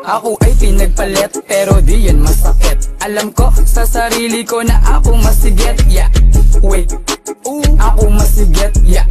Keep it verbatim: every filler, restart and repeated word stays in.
Ako ay pinagpalit, pero di yan masakit. Alam ko sa sarili ko na ako masigit, yeah. Wait, ooh, ako masigit, yeah.